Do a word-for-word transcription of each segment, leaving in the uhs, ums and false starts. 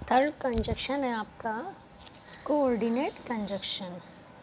Third conjunction है आपका coordinate conjunction.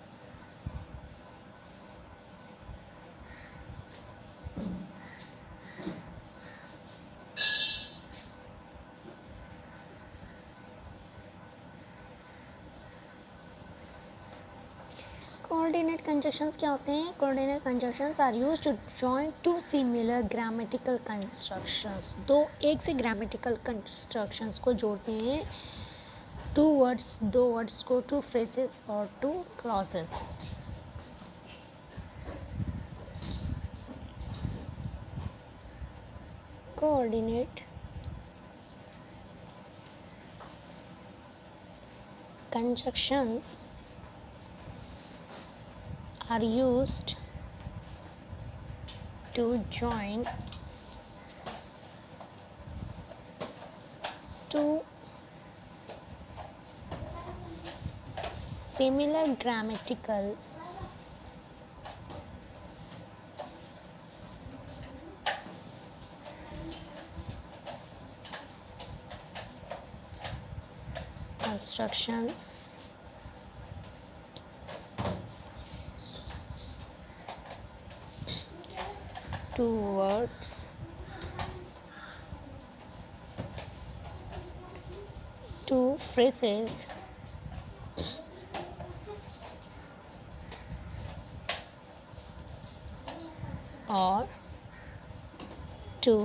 Coordinate conjunctions क्या होते हैं? Coordinate conjunctions are used to join two similar grammatical constructions. दो एक से ग्रामेटिकल कंस्ट्रक्शंस को जोड़ते हैं, टू वर्ड्स दो वर्ड्स को, टू फ्रेजेस और two clauses. Coordinate conjunctions are used to join two similar grammatical constructions two words two phrases or two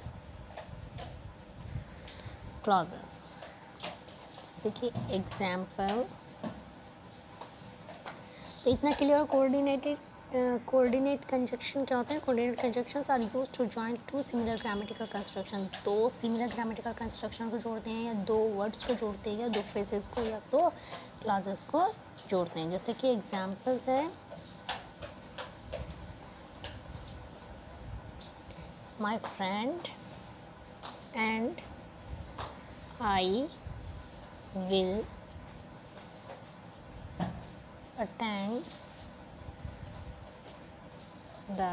clauses। जैसे कि एग्जाम्पल, तो इतना क्लियर। कोऑर्डिनेटेड कोऑर्डिनेट कंजक्शन क्या होते हैं? Coordinate conjunctions are used to join two similar grammatical construction. दो similar grammatical construction को जोड़ते हैं, या दो वर्ड्स को जोड़ते हैं, या दो फ्रेजेस को, या दो क्लॉजेस को जोड़ते हैं। जैसे कि एग्जाम्पल्स है, my friend and I will attend the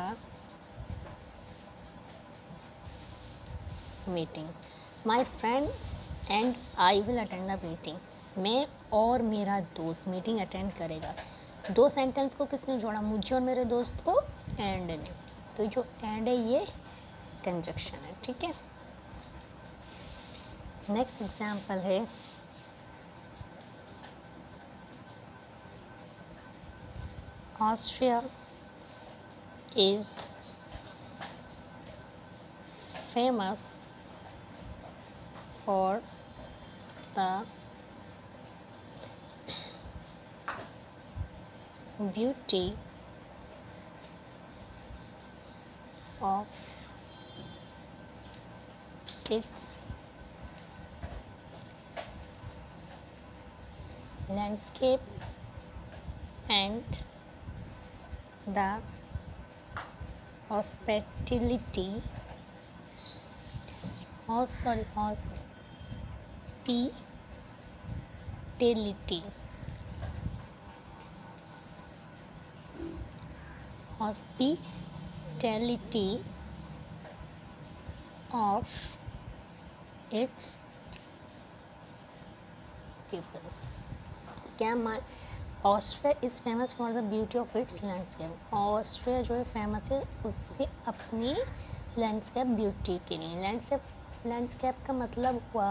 meeting। My friend and I will attend the meeting। मैं और मेरा दोस्त मीटिंग अटेंड करेगा। दो सेंटेंस को किसने जोड़ा? मुझे और मेरे दोस्त को एंड ने। तो जो एंड है ये कंजक्शन है, ठीक है। नेक्स्ट एग्जाम्पल है, Austria is famous for the beauty of its landscape and the hospitality oh sorry hospitality hospitality of its people। क्या मा Austria is famous for the beauty of its landscape. Austria जो है famous है उसके अपनी landscape beauty के लिए। Landscape landscape का मतलब हुआ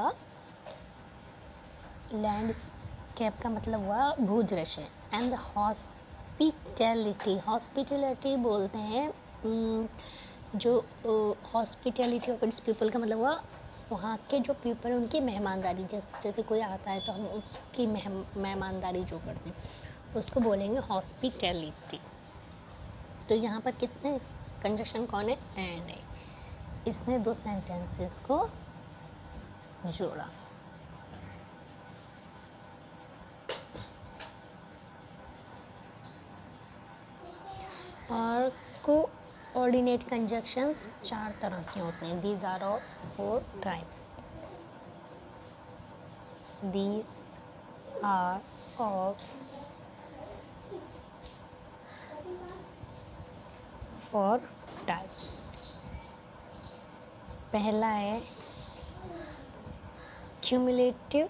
लैंडस्केप का मतलब हुआ भूदृश्य। एंड द हॉस्पिटैलिटी हॉस्पिटैलिटी बोलते हैं जो हॉस्पिटैलिटी ऑफ इट्स पीपल का मतलब हुआ वहाँ के जो पीपल उनकी मेहमानदारी। जैसे कोई आता है तो हम उसकी मेहमानदारी जो करते हैं उसको बोलेंगे हॉस्पिटैलिटी। तो यहाँ पर किसने कंजक्शन कौन है? एंड है। इसने दो सेंटेंसेस को जोड़ा। और कोऑर्डिनेट कंजक्शंस चार तरह के होते हैं। These are of four types. These are of four types. पहला है cumulative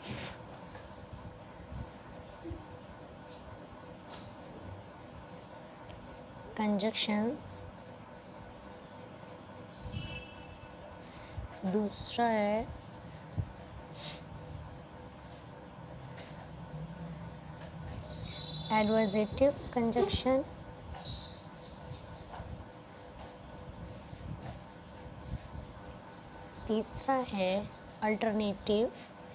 conjunction, दूसरा है adversative conjunction, तीसरा है अल्टरनेटिव,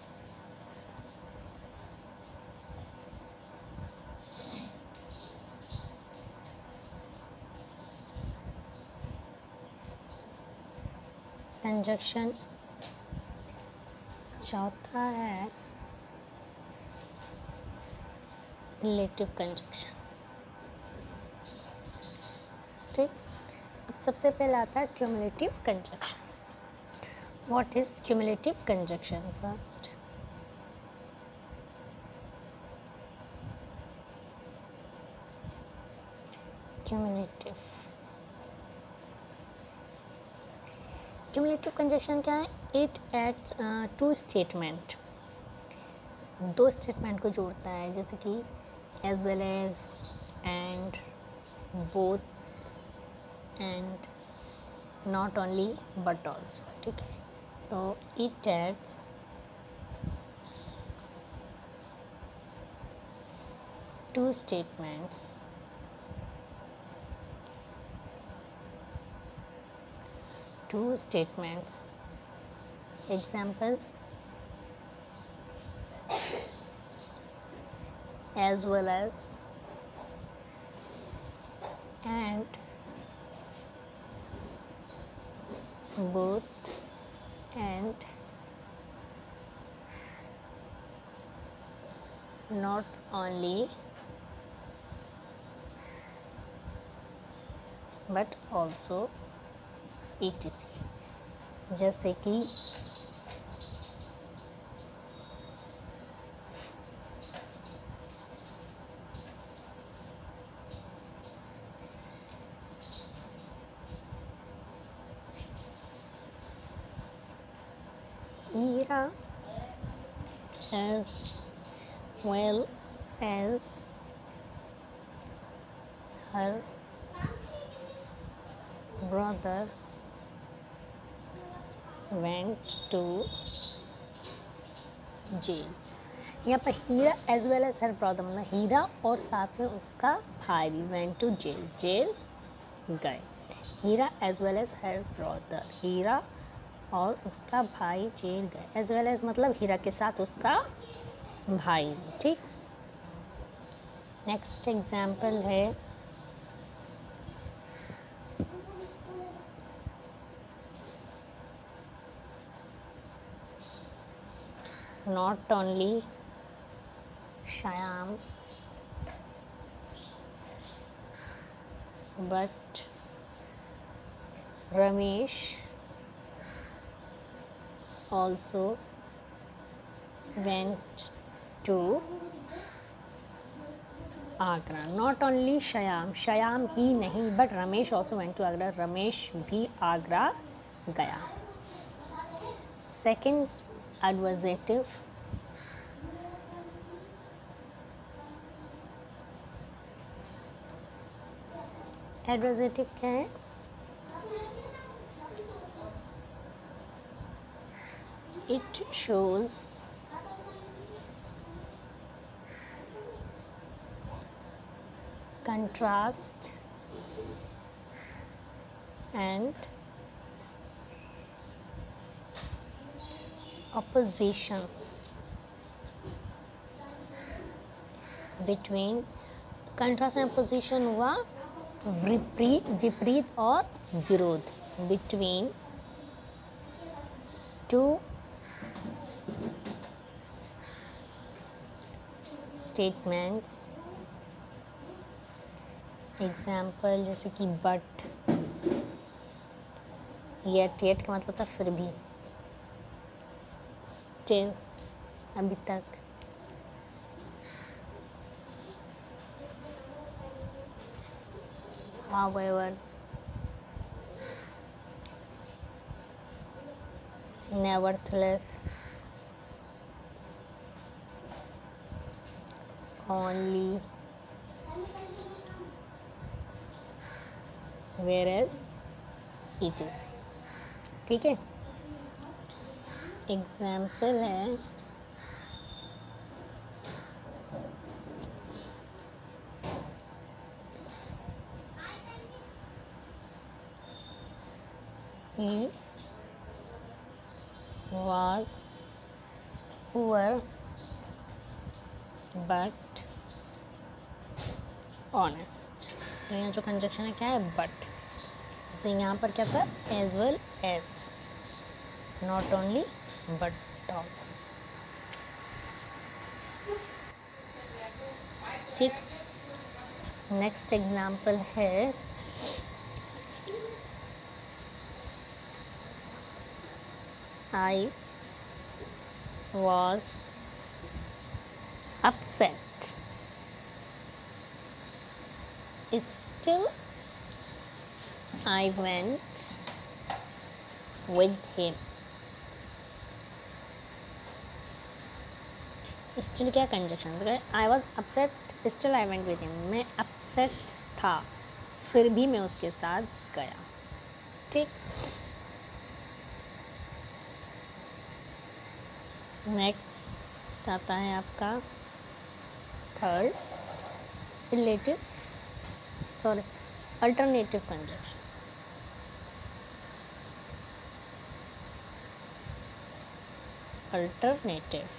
कंजक्शन, चौथा है रिलेटिव कंजक्शन। ठीक, अब सबसे पहले आता है cumulative conjunction. What is cumulative conjunction? First, cumulative cumulative conjunction क्या है? इट एड्स टू स्टेटमेंट, दो स्टेटमेंट को जोड़ता है, जैसे कि as well as, and, both, and, not only but also. ठीक है, तो it adds two statements two statements. Example, as well as, and, both, and, not only but also, etc. जैसे कि हीरा as well as her brother went to jail। यहाँ पर Hira as well as her brother, मतलब हीरा और साथ में उसका भाई भी went to jail, जेल गए। Hira as well as her brother, Hira और उसका भाई जेल गए। एज वेल एज मतलब हीरा के साथ उसका भाई। ठीक, नेक्स्ट एग्जाम्पल है not only Shyam but Ramesh also went to Agra. Not only Shyam, Shyam ही नहीं but Ramesh also went to Agra, Ramesh भी आगरा गया। सेकेंड एडवर्सेटिव, एडवर्सेटिव क्या है? It shows contrast and oppositions between, contrast and opposition हुआ विपरीत, विपरीत और विरोध, between two statements। एग्जाम्पल जैसे कि बट, येट, येट का मतलब था फिर भी, स्टिल अभी तक, however, nevertheless, only, whereas et cetera. ठीक है, एग्जाम्पल है he was poor but honest. तो यहाँ जो कंजक्शन है क्या है, बट. जैसे यहाँ पर क्या था, as well as, not only but also. ठीक. नेक्स्ट एग्जाम्पल है I was upset. Still, I went with him. Still क्या conjunction, I was upset, still I went with him. मैं upset था, फिर भी मैं उसके साथ गया. ठीक. नेक्स्ट आता है आपका third, relative sorry alternative conjunction. Alternative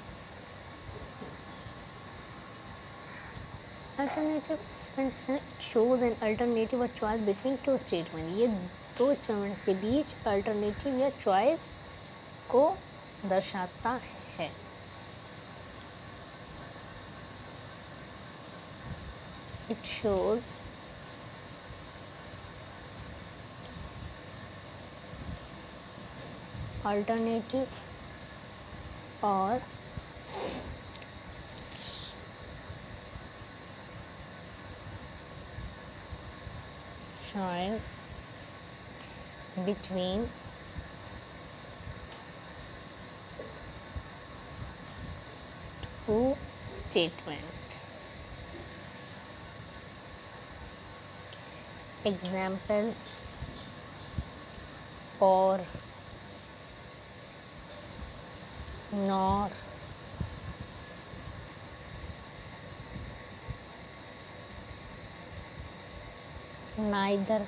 alternative conjunction it shows an alternative or choice between two statement. ये दो स्टेटमेंट्स के बीच अल्टरनेटिव या चॉइस को दर्शाता है. It shows alternative or choice between statement. Example, or, nor, neither,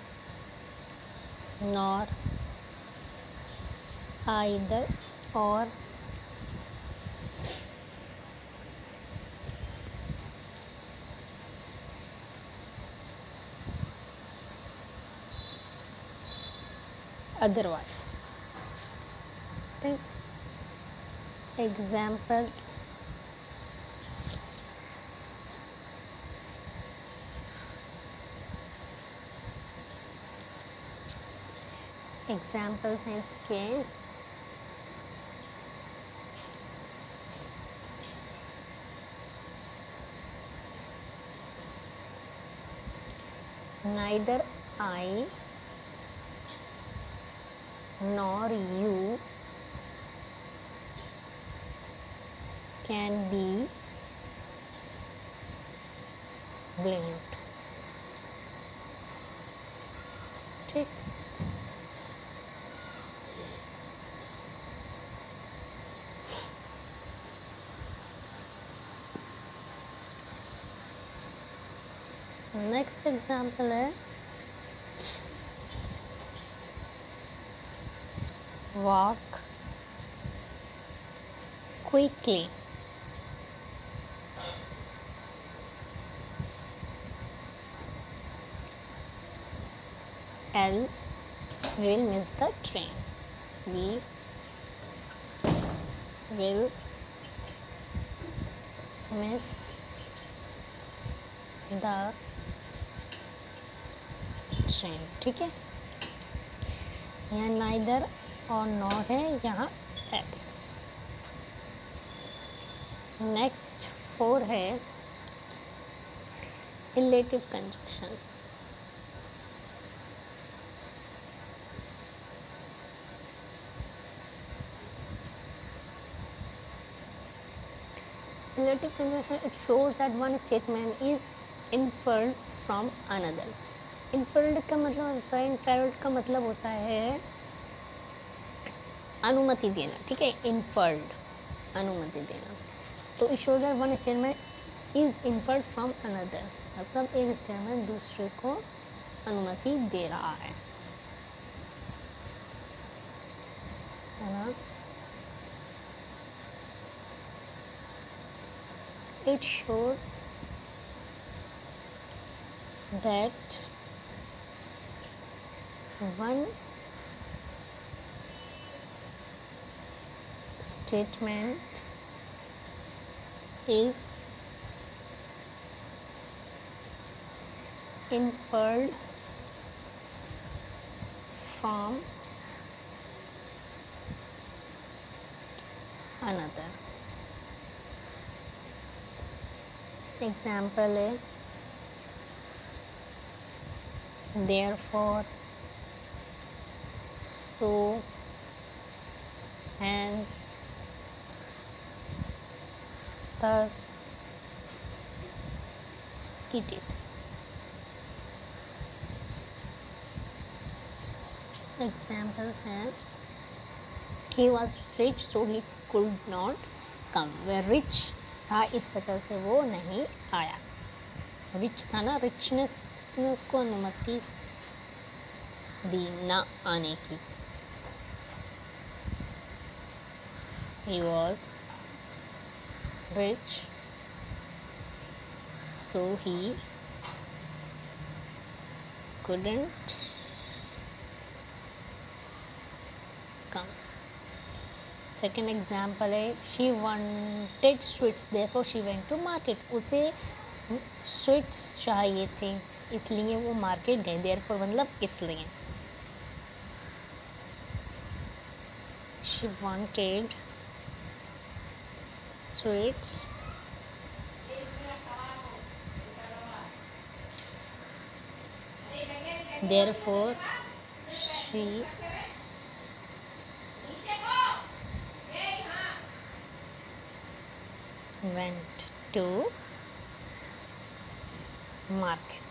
nor, either, or, otherwise. Right? Examples, examples हैं इसके neither I nor you can be blamed. ठीक. नेक्स्ट एग्जाम्पल है walk quickly, else we will miss the train. We will miss the train. ठीक है, यहाँ neither और nor है, यहाँ एल्स. नेक्स्ट फोर है relative conjunction. relative conjunction, it shows that one statement is inferred from another. inferred का मतलब होता है, inferred का मतलब होता है अनुमति देना, ठीक है, inferred अनुमति देना. तो it shows that one statement is inferred from another, मतलब एक स्टेटमेंट दूसरे को अनुमति दे रहा है, है ना. It shows that one statement is inferred from another. Example is therefore, so, and, thus, et cetera. Examples हैं, he was rich so he could not come. वह rich था इस वजह से वो नहीं आया. रिच था ना, रिचनेस ने उसको अनुमति दी ना आने की. He was rich so he couldn't come. Second example है, she wanted sweets therefore she went to market. उसे स्वीट्स चाहिए थे इसलिए वो मार्केट गई. therefore मतलब इसलिए. she wanted sweets therefore she went to market.